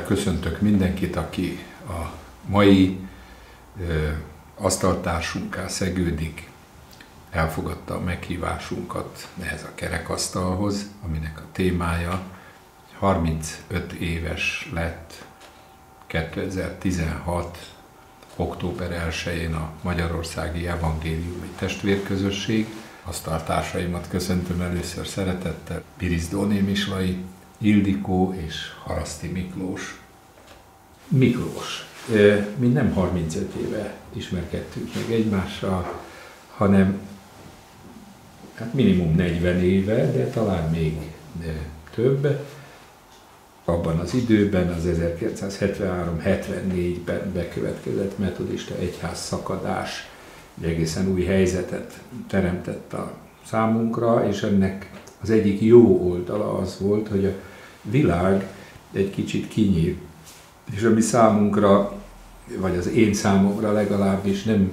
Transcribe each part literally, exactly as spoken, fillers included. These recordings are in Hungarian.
Szeretettel köszöntök mindenkit, aki a mai ö, asztaltársunká szegődik, elfogadta a meghívásunkat ehhez a kerekasztalhoz, aminek a témája harmincöt éves lett kétezer-tizenhat. október elsején a Magyarországi Evangéliumi Testvérközösség. Asztaltársaimat köszöntöm először szeretettel, Birizdóné Mislay, Ildikó és Haraszti Miklós. Miklós, mi nem harmincöt éve ismerkedtünk meg egymással, hanem hát minimum negyven éve, de talán még több. Abban az időben, az ezerkilencszázhetvenhárom hetvennégyben bekövetkezett metodista egyház szakadás egy egészen új helyzetet teremtett a számunkra, és ennek az egyik jó oldala az volt, hogy a világ egy kicsit kinyílt, és ami számunkra, vagy az én számomra legalábbis nem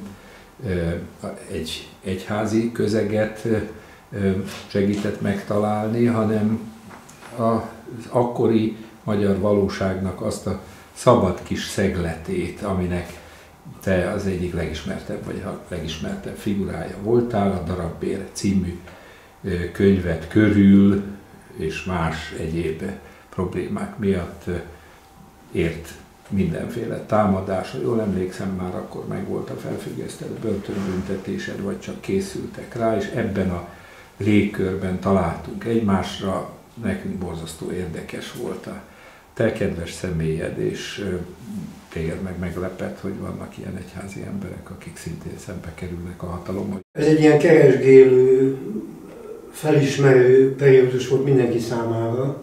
egy egyházi közeget segített megtalálni, hanem az akkori magyar valóságnak azt a szabad kis szegletét, aminek te az egyik legismertebb, vagy a legismertebb figurája voltál, a Darabbér című könyvet körül, és más egyéb problémák miatt ért mindenféle támadás. Ha jól emlékszem, már akkor meg volt a felfüggesztett börtönbüntetésed, vagy csak készültek rá, és ebben a légkörben találtunk egymásra. Nekünk borzasztó érdekes volt a te kedves személyed, és téged meg meglepett, hogy vannak ilyen egyházi emberek, akik szintén szembe kerülnek a hatalommal. Ez egy ilyen keresgélő, felismerő periódus volt mindenki számára,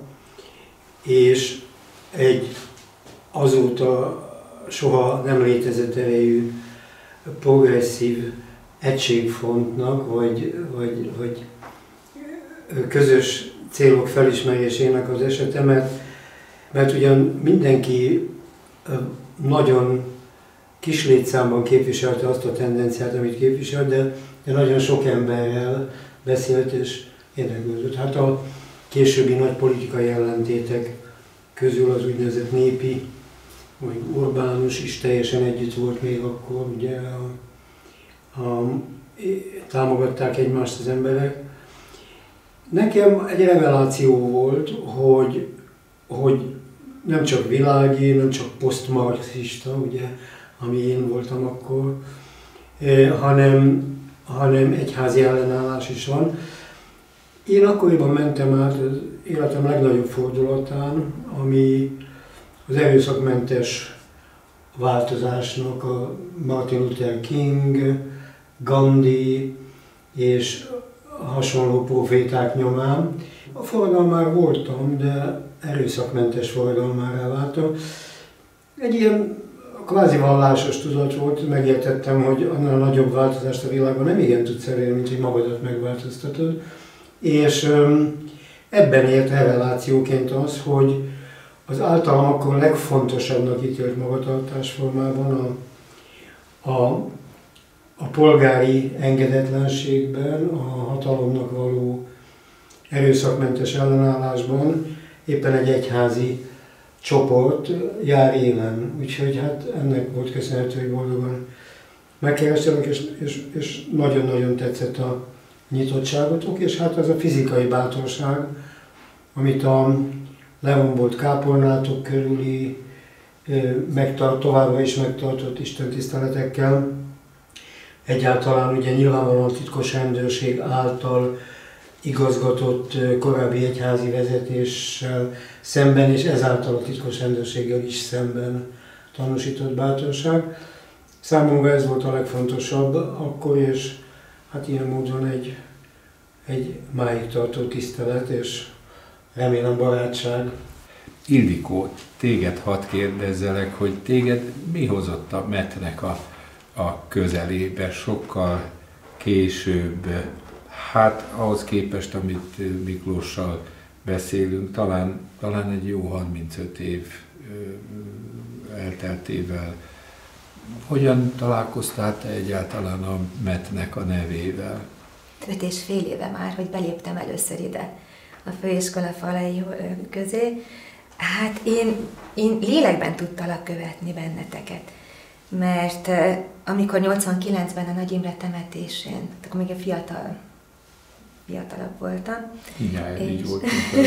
és egy azóta soha nem létezett erejű progresszív egységfrontnak, vagy, vagy, vagy közös célok felismerésének az esete, mert, mert ugyan mindenki nagyon kis létszámban képviselte azt a tendenciát, amit képviselt, de, de nagyon sok emberrel beszélt és érdeklődött. Hát a későbbi nagy politikai ellentétek közül az úgynevezett népi, vagy Orbánus is teljesen együtt volt még akkor, ugye a, a, támogatták egymást az emberek. Nekem egy reveláció volt, hogy, hogy nem csak világi, nem csak posztmarxista, ugye, ami én voltam akkor, hanem, hanem egyházi ellenállás is van. Én akkoriban mentem át az életem legnagyobb fordulatán, ami az erőszakmentes változásnak a Martin Luther King, Gandhi és hasonló proféták nyomán. A forradalmár voltam, de erőszakmentes forradalmárrá váltam. Egy ilyen kvázi vallásos tudat volt, megértettem, hogy annál nagyobb változást a világban nem igen tudsz elérni, mint hogy magadat megváltoztatod. És ebben ért revelációként az, hogy az általam akkor legfontosabbnak ítélt magatartásformában a, a a polgári engedetlenségben, a hatalomnak való erőszakmentes ellenállásban éppen egy egyházi csoport jár élen. Úgyhogy hát ennek volt köszönhető, hogy boldogan megkerestelek, és, és, és nagyon-nagyon tetszett a nyitottságotok, és hát az a fizikai bátorság, amit a lerombolt kápolnátok körüli megtart, továbbra is megtartott istentiszteletekkel, egyáltalán ugye nyilvánvalóan a titkos rendőrség által igazgatott korábbi egyházi vezetéssel szemben, és ezáltal a titkos rendőrséggel is szemben tanúsított bátorság. Számomra ez volt a legfontosabb akkor, és hát ilyen módon egy, egy máig tartó tisztelet, és remélem barátság. Ildikó, téged hadd kérdezzelek, hogy téged mi hozott a metnek a a közelébe, sokkal később, hát ahhoz képest, amit Miklóssal beszélünk, talán, talán egy jó harmincöt év elteltével. Hogyan találkoztál te egyáltalán a metnek a nevével? Öt és fél éve már, hogy beléptem először ide a főiskola falai közé. Hát én, én lélekben tudtalak követni benneteket, mert amikor nyolcvankilencben a Nagy Imre temetésén, akkor még fiatal, fiatalabb voltam. Igen, és, így volt.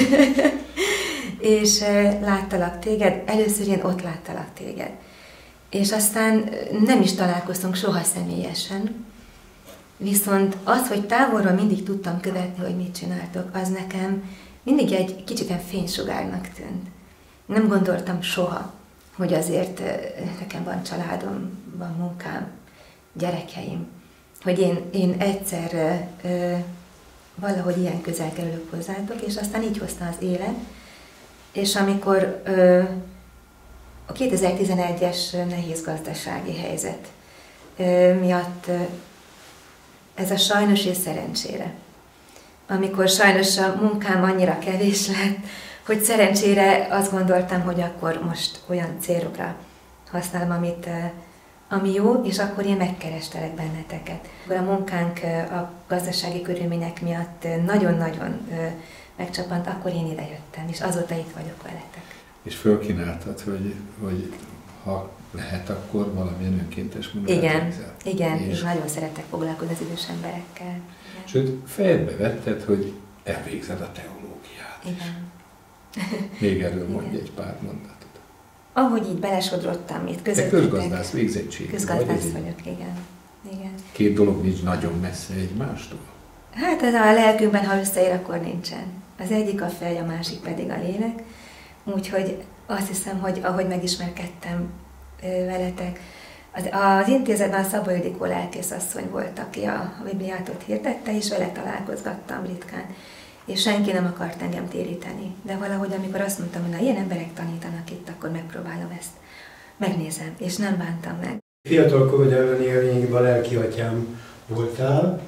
és láttalak téged, először én ott láttalak téged. És aztán nem is találkoztunk soha személyesen, viszont az, hogy távolról mindig tudtam követni, hogy mit csináltok, az nekem mindig egy kicsit fénysugárnak tűnt. Nem gondoltam soha, hogy azért nekem van családom, van munkám, gyerekeim, hogy én, én egyszer ö, valahogy ilyen közel kerülök hozzátok, és aztán így hozta az élet. És amikor ö, a kétezer-tizenegyes nehéz gazdasági helyzet ö, miatt ö, ez a sajnos és szerencsére, amikor sajnos a munkám annyira kevés lett, hogy szerencsére azt gondoltam, hogy akkor most olyan célokra használom, amit, ami jó, és akkor én megkerestelek benneteket. A munkánk a gazdasági körülmények miatt nagyon-nagyon megcsapant, akkor én idejöttem, és azóta itt vagyok veletek. És fölkínáltad, hogy, hogy ha lehet, akkor valamilyen önkéntes munkát Igen, végzel. igen, és, és nagyon szeretek foglalkozni az idős emberekkel. Igen. Sőt, fejedbe vetted, hogy elvégzed a teológiát. Igen. Még erről mondj egy pár mondatot. Ahogy így belesodrottam itt közöttetek. Te közgazdász végzettségű. Közgazdász vagy, vagyok, igen. igen. Két dolog nincs nagyon messze egymástól. Hát ez a lelkünkben, ha összeér, akkor nincsen. Az egyik a fej, a másik pedig a lélek. Úgyhogy azt hiszem, hogy ahogy megismerkedtem veletek, az, az intézetben a Szabó Ildikó lelkészasszony volt, aki a Bibliát hirdette, és vele találkozgattam ritkán. És senki nem akart engem téríteni. De valahogy, amikor azt mondtam, hogy na, ilyen emberek tanítanak itt, akkor megpróbálom ezt. Megnézem, és nem bántam meg. Fiatal korod ellenére lényegében a lelki atyám voltál,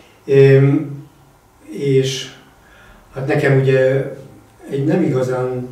és hát nekem ugye egy nem igazán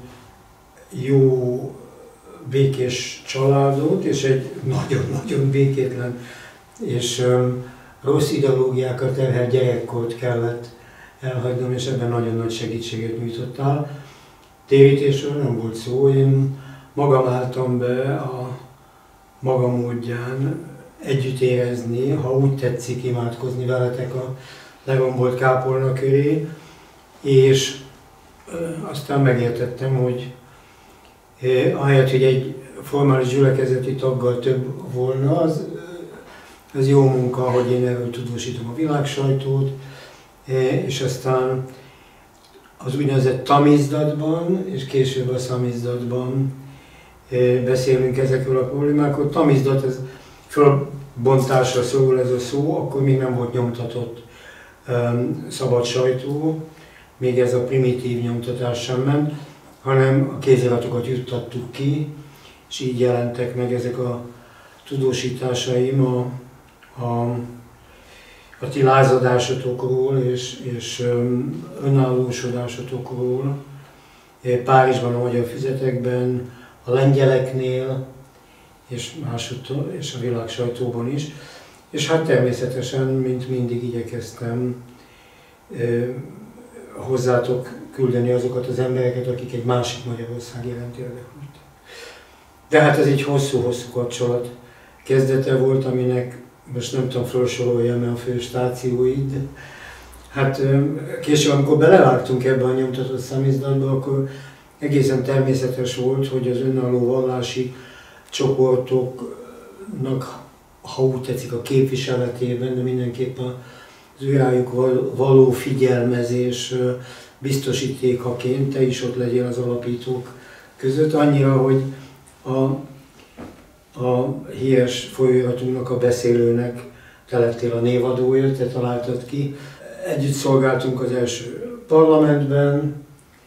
jó, békés családot, és egy nagyon-nagyon békétlen és rossz ideológiákat terhelt gyerekkort kellett elhagynom, és ebben nagyon nagy segítséget nyújtottál. Térítésről nem volt szó, én magam álltam be a maga módján együtt érezni, ha úgy tetszik, imádkozni veletek a legombolt kápolna köré, és aztán megértettem, hogy ahelyett, hogy egy formális gyülekezeti taggal több volna, az, az jó munka, hogy én erről tudósítom a világsajtót, és aztán az úgynevezett tamizdatban, és később a szamizdatban beszélünk ezekről a problémákról. Tamizdat, ez fölbontásra szól ez a szó, akkor még nem volt nyomtatott um, szabad sajtó, még ez a primitív nyomtatás sem ment, hanem a kéziratokat juttattuk ki, és így jelentek meg ezek a tudósításaim a, a, a ti lázadásotokról és, és um, önállósodásotokról. Párizsban, a magyar füzetekben, a lengyeleknél, és másúttól, és a világ sajtóban is. És hát természetesen, mint mindig igyekeztem eh, hozzátok küldeni azokat az embereket, akik egy másik Magyarország iránt érdeklődtek. De hát ez egy hosszú-hosszú kapcsolat kezdete volt, aminek most nem tudom felsoroljam a fő stációid. Hát később, amikor belevágtunk ebbe a nyomtatott számizdatba, akkor egészen természetes volt, hogy az önálló vallási csoportoknak, ha úgy tetszik, a képviseletében, de mindenképp az őrájuk való figyelmezés biztosítékaként te is ott legyél az alapítók között. Annyira, hogy a, a híres folyóiratunknak, a Beszélőnek te lettél a névadója, te találtad ki. Együtt szolgáltunk az első parlamentben,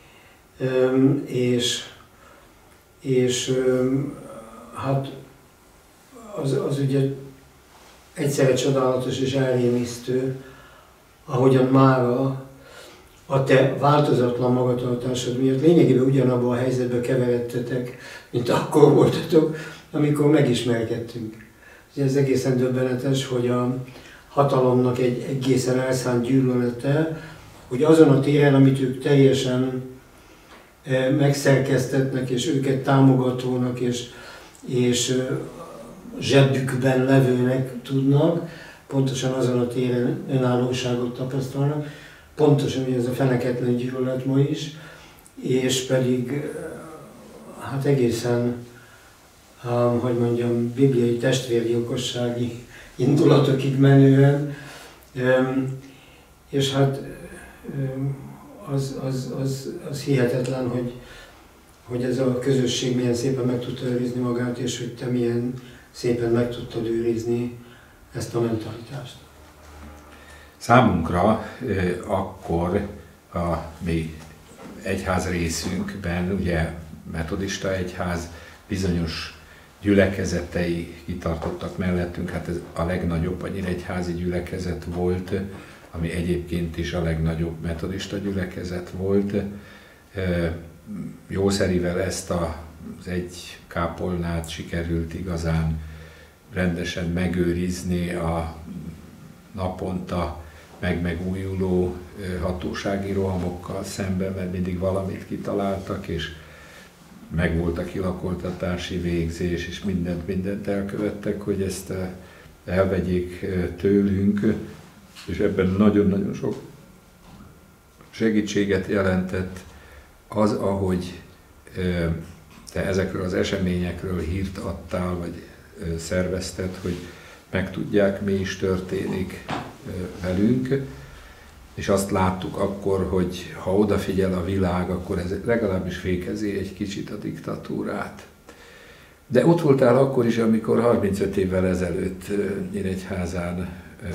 és, és hát az, az ugye egyszerre csodálatos és elrémisztő, ahogyan mára a te változatlan magatartásod miatt lényegében ugyanabban a helyzetben keveredtetek, mint akkor voltatok, amikor megismerkedtünk. Ez egészen döbbenetes, hogy a hatalomnak egy egészen elszánt gyűlölete, hogy azon a téren, amit ők teljesen megszerkesztetnek, és őket támogatónak, és, és zsebükben levőnek tudnak, pontosan azon a téren önállóságot tapasztalnak, pontosan ugye ez a feneketlen gyűlölet ma is, és pedig hát egészen, um, hogy mondjam, bibliai testvérgyilkossági indulatokig menően, um, és hát um, az, az, az, az hihetetlen, hogy, hogy ez a közösség milyen szépen meg tudta őrizni magát, és hogy te milyen szépen meg tudtad őrizni ezt a mentalitást. Számunkra eh, akkor a mi egyház részünkben, ugye metodista egyház bizonyos gyülekezetei kitartottak mellettünk, hát ez a legnagyobb a nyíregyházi gyülekezet volt, ami egyébként is a legnagyobb metodista gyülekezet volt. Jószerivel ezt az egy kápolnát sikerült igazán rendesen megőrizni a naponta meg-megújuló hatósági rohamokkal szemben, mert mindig valamit kitaláltak, és megvolt a kilakoltatási végzés, és mindent, mindent elkövettek, hogy ezt elvegyék tőlünk, és ebben nagyon-nagyon sok segítséget jelentett az, ahogy te ezekről az eseményekről hírt adtál, vagy szervezted, hogy megtudják, mi is történik velünk, és azt láttuk akkor, hogy ha odafigyel a világ, akkor ez legalábbis fékezi egy kicsit a diktatúrát. De ott voltál akkor is, amikor harmincöt évvel ezelőtt Nyíregyházán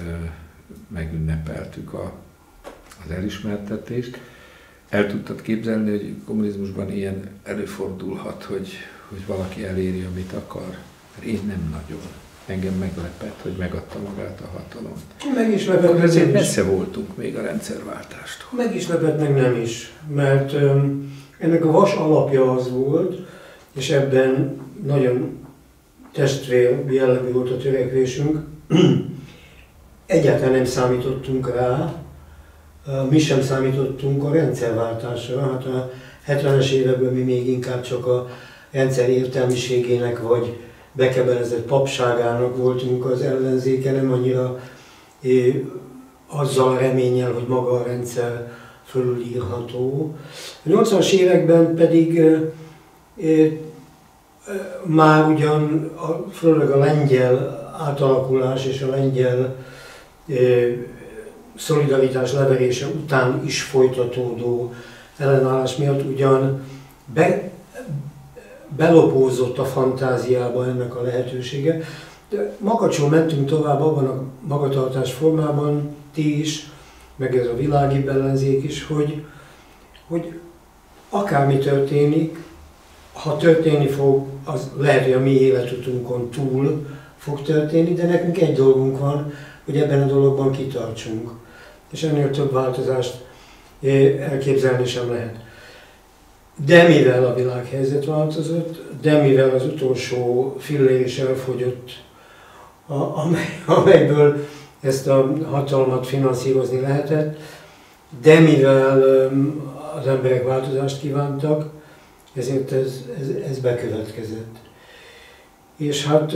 megünnepeltük a, az elismertetést. El tudtad képzelni, hogy kommunizmusban ilyen előfordulhat, hogy, hogy valaki eléri, amit akar? Mert én nem nagyon. Engem meglepett, hogy megadta magát a hatalom. Meg is lepett, meg ezért nem messze voltunk még a rendszerváltástól. Meg is lepett, meg nem is. Mert um, ennek a vas alapja az volt, és ebben nagyon testvér jellegű volt a törekvésünk. Egyáltalán nem számítottunk rá, mi sem számítottunk a rendszerváltásra. Hát a hetvenes években mi még inkább csak a rendszer értelmiségének vagy bekebelezett papságának voltunk az ellenzéke, nem annyira é, azzal a reménnyel, hogy maga a rendszer fölülírható. A nyolcvanas években pedig é, é, már ugyan a, főleg a lengyel átalakulás és a lengyel é, szolidaritás leverése után is folytatódó ellenállás miatt ugyan be, belopózott a fantáziába ennek a lehetősége. De makacsul mentünk tovább abban a magatartás formában, ti is, meg ez a világi ellenzék is, hogy, hogy akármi történik, ha történni fog, az lehet, hogy a mi életutunkon túl fog történni, de nekünk egy dolgunk van, hogy ebben a dologban kitartsunk. És ennél több változást elképzelni sem lehet. De mivel a világhelyzet változott, de mivel az utolsó fillér is elfogyott, a, amely, amelyből ezt a hatalmat finanszírozni lehetett, de mivel az emberek változást kívántak, ezért ez, ez, ez bekövetkezett. És hát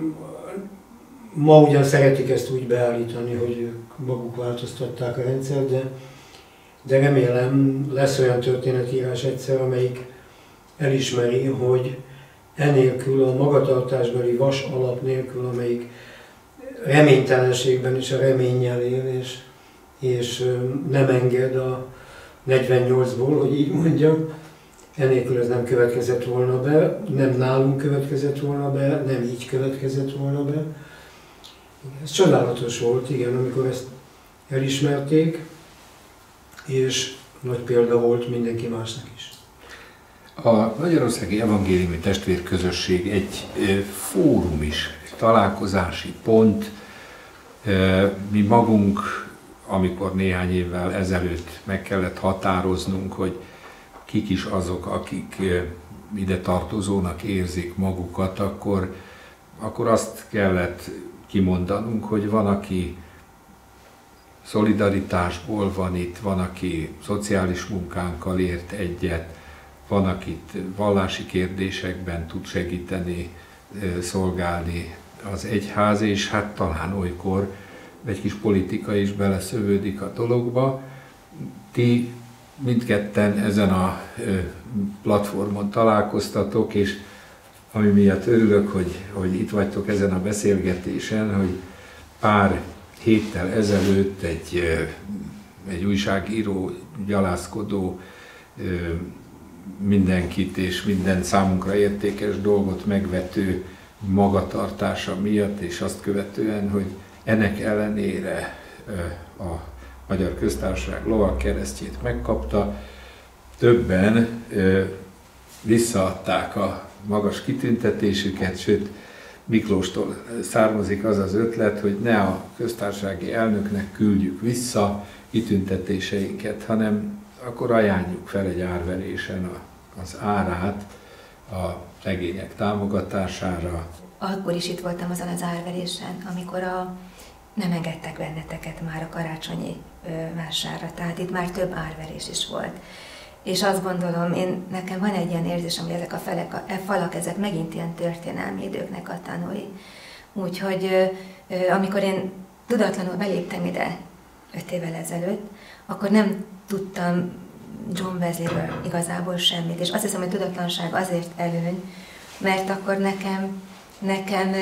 ma ugyan szeretik ezt úgy beállítani, hogy ők maguk változtatták a rendszert, de de remélem lesz olyan történetírás egyszer, amelyik elismeri, hogy enélkül a magatartásbeli vas alap nélkül, amelyik reménytelenségben is a reménnyel él, és, és nem enged a negyvennyolcból, hogy így mondjam, enélkül ez nem következett volna be, nem nálunk következett volna be, nem így következett volna be. Ez csodálatos volt, igen, amikor ezt elismerték, és nagy példa volt mindenki másnak is. A Magyarországi Evangéliumi Testvérközösség egy fórum is, egy találkozási pont. Mi magunk, amikor néhány évvel ezelőtt meg kellett határoznunk, hogy kik is azok, akik ide tartozónak érzik magukat, akkor, akkor azt kellett kimondanunk, hogy van, aki szolidaritásból van itt, van, aki szociális munkánkkal ért egyet, van, akit vallási kérdésekben tud segíteni, szolgálni az egyház, és hát talán olykor egy kis politika is beleszövődik a dologba. Ti mindketten ezen a platformon találkoztatok, és ami miatt örülök, hogy, hogy itt vagytok ezen a beszélgetésen, hogy pár héttel ezelőtt egy, egy újságíró, gyalászkodó, mindenkit és minden számunkra értékes dolgot megvető magatartása miatt, és azt követően, hogy ennek ellenére a Magyar Köztársaság lovagkeresztjét megkapta, többen visszaadták a magas kitüntetésüket, sőt Miklóstól származik az az ötlet, hogy ne a köztársasági elnöknek küldjük vissza kitüntetéseinket, hanem akkor ajánljuk fel egy árverésen az árát a legények támogatására. Akkor is itt voltam azon az árverésen, amikor a, nem engedtek benneteket már a karácsonyi ö, vásárra, tehát itt már több árverés is volt. És azt gondolom, én, nekem van egy ilyen érzésem, hogy ezek a felek, a, a falak, ezek megint ilyen történelmi időknek a tanúi. Úgyhogy ö, ö, amikor én tudatlanul beléptem ide öt évvel ezelőtt, akkor nem tudtam John Wesley-ről igazából semmit. És azt hiszem, hogy a tudatlanság azért előny, mert akkor nekem, nekem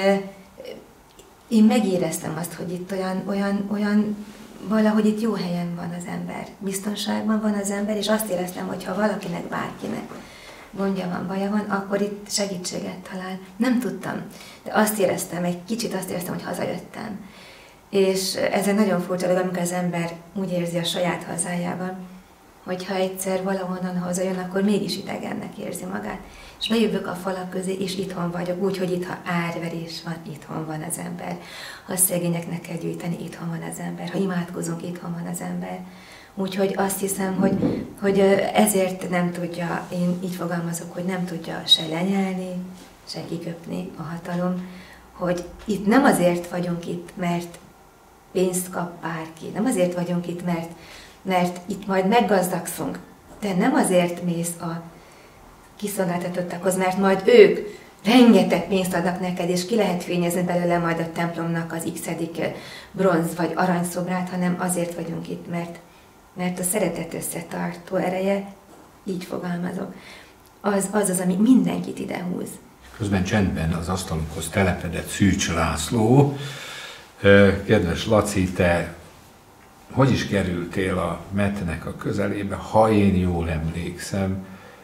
én megéreztem azt, hogy itt olyan, olyan, olyan, valahogy itt jó helyen van az ember, biztonságban van az ember, és azt éreztem, hogy ha valakinek, bárkinek gondja van, baja van, akkor itt segítséget talál. Nem tudtam, de azt éreztem, egy kicsit azt éreztem, hogy hazajöttem. És ez egy nagyon furcsa dolog, amikor az ember úgy érzi a saját hazájában, hogyha egyszer valahonnan hazajön, akkor mégis idegennek érzi magát. És bejövök a falak közé, és itthon vagyok, úgy, hogy itt, ha árverés van, itthon van az ember. Ha szegényeknek kell gyűjteni, itthon van az ember. Ha imádkozunk, itthon van az ember. Úgyhogy azt hiszem, hogy, hogy ezért nem tudja, én így fogalmazok, hogy nem tudja se lenyelni, se kiköpni a hatalom, hogy itt nem azért vagyunk itt, mert pénzt kap bárki, nem azért vagyunk itt, mert, mert itt majd meggazdagszunk, de nem azért mész a kiszolgáltatottakhoz, mert majd ők rengeteg pénzt adnak neked, és ki lehet fényezni belőle majd a templomnak az x-edik bronz vagy aranyszobrát, hanem azért vagyunk itt, mert, mert a szeretet összetartó ereje, így fogalmazok, az az, az ami mindenkit idehúz. Közben csendben az asztalunkhoz telepedett Szűcs László. Kedves Laci, te hogy is kerültél a metnek a közelébe? Ha én jól emlékszem,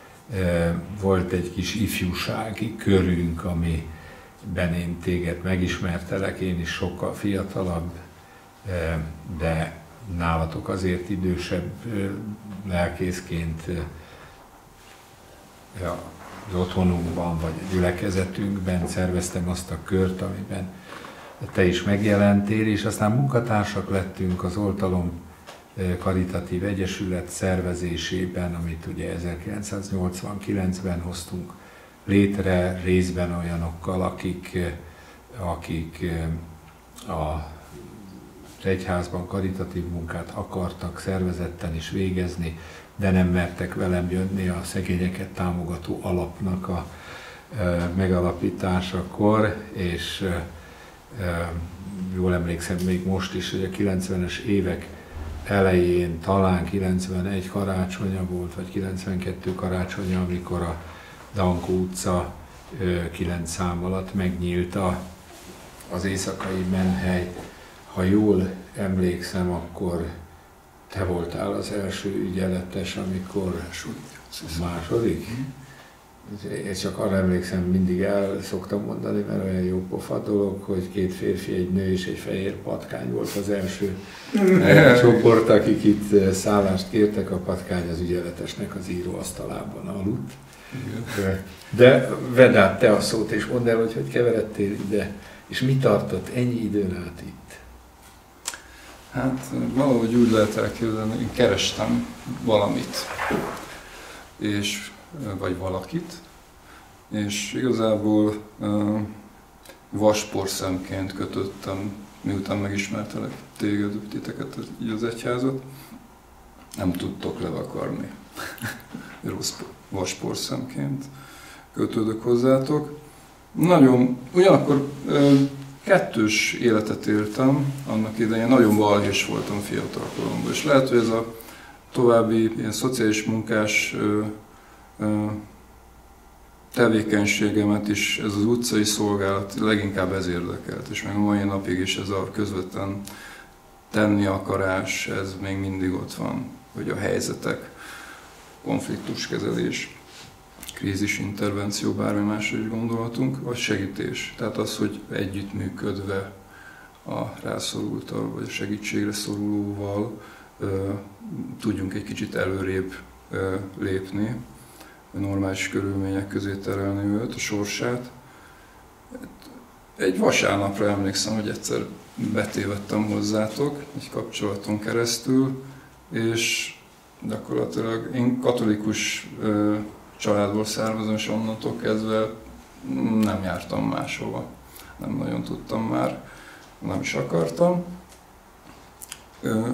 volt egy kis ifjúsági körünk, amiben én téged megismertelek, én is sokkal fiatalabb, de nálatok azért idősebb lelkészként az otthonunkban vagy a gyülekezetünkben szerveztem azt a kört, amiben te is megjelentél, és aztán munkatársak lettünk az Oltalom Karitatív Egyesület szervezésében, amit ugye ezerkilencszáznyolcvankilencben hoztunk létre, részben olyanokkal, akik, akik az egyházban karitatív munkát akartak szervezetten is végezni, de nem mertek velem jönni a szegényeket támogató alapnak a megalapításakor, és jól emlékszem még most is, hogy a kilencvenes évek elején, talán kilencvenegy karácsonya volt, vagy kilencvenkettő karácsonya, amikor a Dankó utca kilenc szám alatt megnyílt a, az éjszakai menhely. Ha jól emlékszem, akkor te voltál az első ügyeletes, amikor második? Én csak arra emlékszem, mindig el szoktam mondani, mert olyan jó pofa dolog, hogy két férfi, egy nő és egy fehér patkány volt az első csoport, akik itt szállást kértek, a patkány az ügyeletesnek az íróasztalában aludt. De vedd át te a szót, és mondd el, hogy hogy keveredtél ide, és mi tartott ennyi időn át itt? Hát valahogy úgy lehet elképzelni, én kerestem valamit, és vagy valakit, és igazából uh, vasporszemként kötöttem, miután megismertelek téged, titeket, így az egyházat. Nem tudtok levakarni. Rossz, vasporszemként kötődök hozzátok. Nagyon, ugyanakkor kettős életet éltem annak idején, nagyon balhés voltam fiatal koromban, és lehet, hogy ez a további ilyen szociális munkás tevékenységemet is ez az utcai szolgálat leginkább ez érdekelt, és meg a mai napig is ez a közvetlen tenni akarás, ez még mindig ott van, hogy a helyzetek, konfliktuskezelés, krízisintervenció, bármi másra is gondolhatunk, vagy segítés. Tehát az, hogy együttműködve a rászorultal, vagy a segítségre szorulóval ö, tudjunk egy kicsit előrébb ö, lépni, normális körülmények közé terelni őt, a sorsát. Egy vasárnapra emlékszem, hogy egyszer betévedtem hozzátok, egy kapcsolaton keresztül, és gyakorlatilag én katolikus ö, családból származom, és onnantól kezdve nem jártam máshova. Nem nagyon tudtam már, nem is akartam. Ö,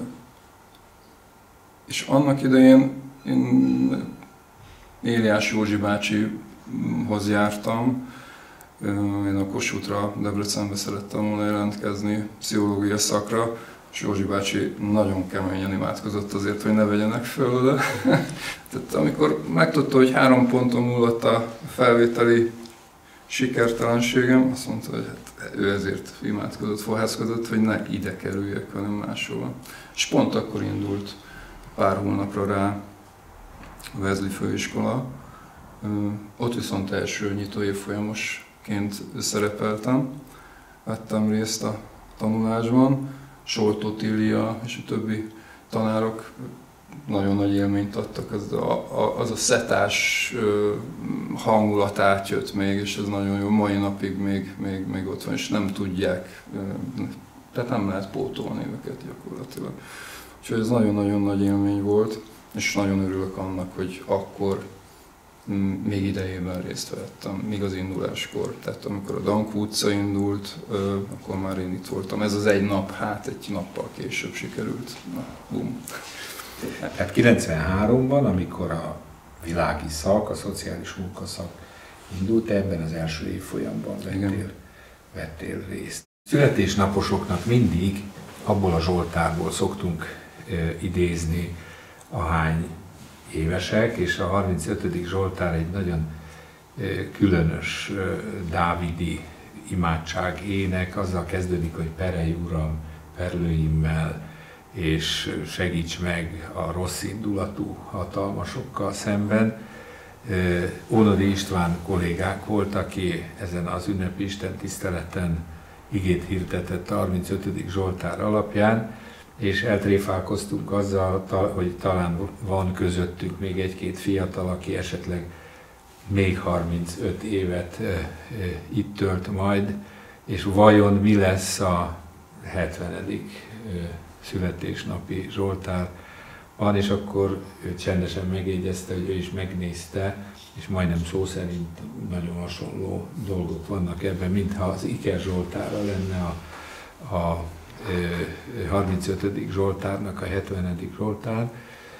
és annak idején én Éliás Józsi bácsihoz jártam. Én a Kossuthra, Debrecenbe szerettem volna jelentkezni pszichológia szakra, és Józsi bácsi nagyon keményen imádkozott azért, hogy ne vegyenek föl. Tehát amikor megtudta, hogy három ponton múlott a felvételi sikertelenségem, azt mondta, hogy hát ő ezért imádkozott, fohászkodott, hogy ne ide kerüljek, hanem máshova. És pont akkor indult pár hónapra rá a Wesley főiskola. Ott viszont első nyitó évfolyamosként szerepeltem, vettem részt a tanulásban. Soltó Tília és a többi tanárok nagyon nagy élményt adtak, az a, a, az a szetás hangulat átjött még, és ez nagyon jó, mai napig még, még, még ott van, és nem tudják, tehát nem lehet pótolni őket gyakorlatilag. Úgyhogy ez nagyon-nagyon nagy élmény volt, és nagyon örülök annak, hogy akkor még idejében részt vettem, még az induláskor. Tehát amikor a Dankó utca indult, akkor már én itt voltam. Ez az egy nap, hát egy nappal később sikerült. Na, bum. Tehát kilencvenháromban, amikor a világi szak, a szociális munkaszak indult, ebben az első évfolyamban vettél, vettél részt. Születésnaposoknak mindig abból a Zsoltárból szoktunk e, idézni, ahány évesek, és a harmincötödik Zsoltár egy nagyon különös dávidi imádság ének, azzal kezdődik, hogy perelj Uram perlőimmel, és segíts meg a rossz indulatú hatalmasokkal szemben. Ónodi István kollégák volt, aki ezen az ünnepi istentiszteleten igét hirdetett a harmincötödik Zsoltár alapján, és eltréfálkoztunk azzal, hogy talán van közöttünk még egy-két fiatal, aki esetleg még harmincöt évet itt tölt majd, és vajon mi lesz a hetvenedik születésnapi Zsoltárban, és akkor ő csendesen megjegyezte, hogy ő is megnézte, és majdnem szó szerint nagyon hasonló dolgok vannak ebben, mintha az Iker Zsoltárra lenne a, a harmincötödik Zsoltárnak a hetvenedik Zsoltár.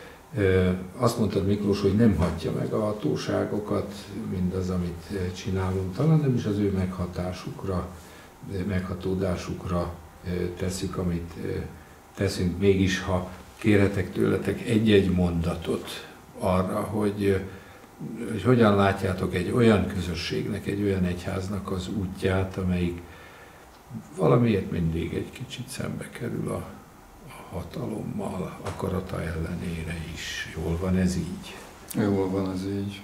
Azt mondtad, Miklós, hogy nem hatja meg a hatóságokat, mindaz, amit csinálunk, talán nem is az ő meghatásukra, meghatódásukra tesszük, amit teszünk, mégis ha kérhetek tőletek egy-egy mondatot arra, hogy, hogy hogyan látjátok egy olyan közösségnek, egy olyan egyháznak az útját, amelyik valamiért mindig egy kicsit szembe kerül a, a hatalommal, akarata ellenére is. Jól van ez így? Jól van ez így.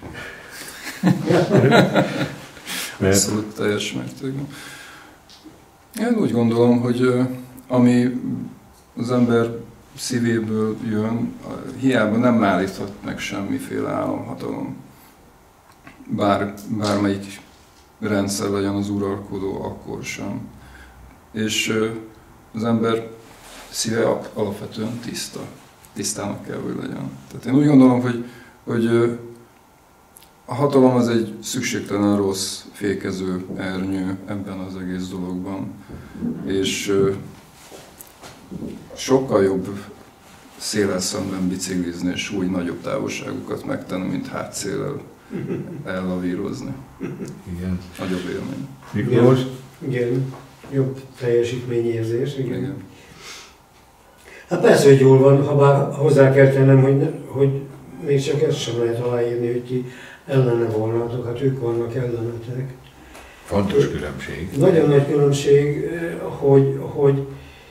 Mert... Abszolút teljes mértékben. Én úgy gondolom, hogy ami az ember szívéből jön, hiába nem állíthat meg semmiféle államhatalom. Bár, bármelyik rendszer legyen az uralkodó, akkor sem. És az ember szíve alapvetően tiszta. Tisztának kell, hogy legyen. Tehát én úgy gondolom, hogy, hogy a hatalom az egy szükségtelen rossz fékező ernyő ebben az egész dologban. És sokkal jobb széllel szemben biciklizni és úgy nagyobb távolságokat megtenni, mint hátszéllel ellavírozni. Igen. Nagyobb élmény. Miklós? Igen, igen. Jobb teljesítményérzés. Igen. Igen. Hát persze, hogy jól van, ha bár hozzá kell tennem, hogy, hogy még csak ezt sem lehet aláírni, hogy ti ellene volnátok, hát ők vannak ellenetek. Fontos különbség. Nagyon nagy különbség, hogy, hogy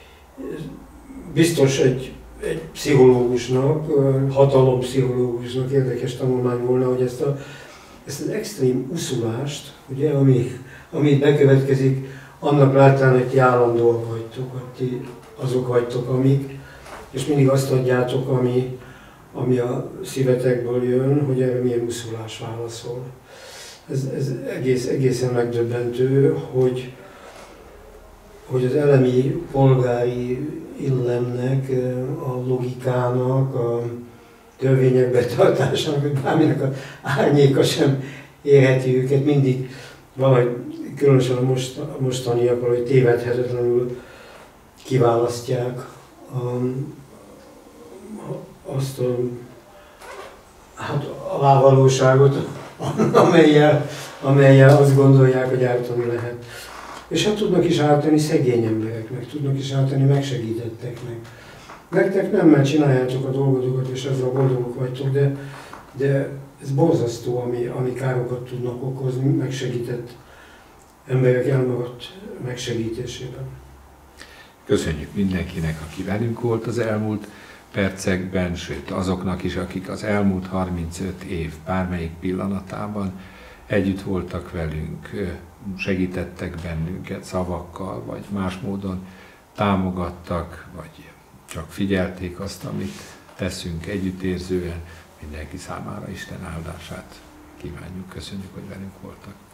biztos egy, egy pszichológusnak, hatalompszichológusnak érdekes tanulmány volna, hogy ezt, a, ezt az extrém uszulást, ugye, ami, amit bekövetkezik, annak láttán, hogy ti állandóak vagytok, hogy ti azok vagytok, amik, és mindig azt adjátok, ami, ami a szívetekből jön, hogy erre milyen uszulás válaszol. Ez, ez egész, egészen megdöbbentő, hogy, hogy az elemi polgári illemnek, a logikának, a törvények betartásának, hogy bárminek az árnyéka sem érheti őket, mindig valahogy, különösen a, most, a mostaniak valahogy tévedhetetlenül kiválasztják a, azt a, hát a lávalóságot, amellyel, amellyel azt gondolják, hogy ártani lehet. És hát tudnak is ártani szegény embereknek, tudnak is ártani megsegítetteknek. Nektek nem, mert csináljátok a dolgotokat, és ezzel boldogok vagytok, de, de ez borzasztó, ami, ami károkat tudnak okozni megsegített emberek elmaradt megsegítésében. Köszönjük mindenkinek, aki velünk volt az elmúlt percekben, sőt azoknak is, akik az elmúlt harmincöt év bármelyik pillanatában együtt voltak velünk, segítettek bennünket szavakkal, vagy más módon támogattak, vagy csak figyelték azt, amit teszünk együttérzően. Mindenki számára Isten áldását kívánjuk. Köszönjük, hogy velünk voltak.